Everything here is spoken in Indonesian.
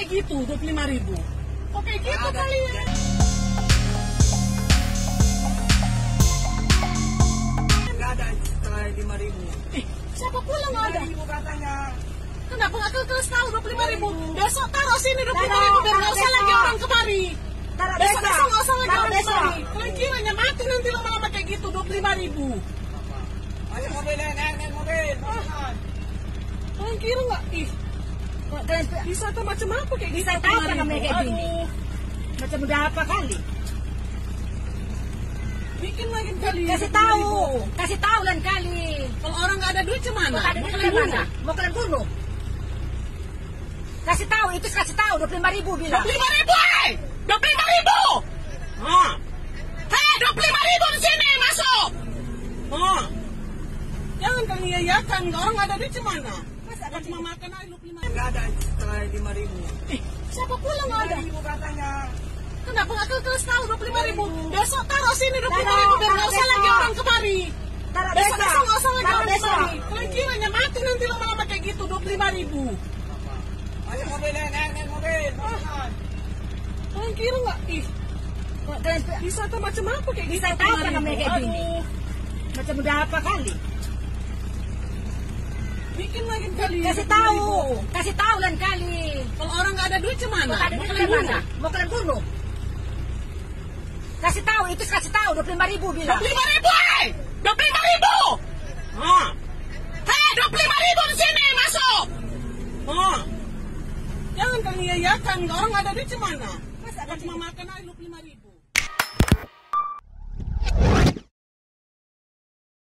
gitu 25.000. Kok kayak gitu kalian? Nggak ada setelah 5.000. Siapa pula nggak ada? 5.000 katanya. Kenapa nggak terus tahu 25.000? Besok taruh sini 25.000 biar nggak usah lagi orang kemari. Besok nggak usah lagi orang kemari. Kalian kiranya mati nanti lama-lama kayak gitu 25.000. Ayo mobil, naik mobil. Kalian kira nggak? Bisa tuh macam apa kayak gitu? Bisa tahu apa namanya kayak gini? Macam udah apa kali? Bikin lagi kali. Kasih tahu lain kali. Kalau orang nggak ada duit cuman Mau ada duit mana? Mau kalian bunuh? Kasih tahu, itu kasih tahu 25.000 bilang. 25.000, 25.000. Hah? Hei, 25.000 di sini masuk. Hah? Jangan kalian yayakan, orang nggak ada duit cuman. Masa cuma makan aja 25.000. Nggak ada setelah 5.000. Siapa pula nggak ada? 5.000 katanya. Kenapa nggak terus tahu 25.000? Besok taruh sini 25.000 biar nggak usah lagi orang kemari. Besok nggak usah lagi orang kemari. Kalian kiranya mati nanti lama-lama kayak gitu 25.000. Ayo mobil, naik mobil. Kalian kira nggak? Bisa tuh macam apa kayak gitu? Bisa tahu apa namanya kayak gini? Macam udah apa kali? Bikin lagi kali. Kasih tahu lain kali. Kalau orang nggak ada duit cuman. Mau ada duit mana? Mau kalian bunuh? Kasih tahu, itu kasih tahu 25.000 bilang. 25.000, 25.000. Hah? Hei, 25.000 di sini masuk. Hah? Jangan kalian yayakan, orang nggak ada duit cuman. Masa cuma makan aja 25.000.